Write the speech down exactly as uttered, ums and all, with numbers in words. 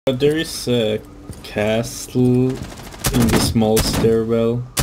But there is a castle in the small stairwell.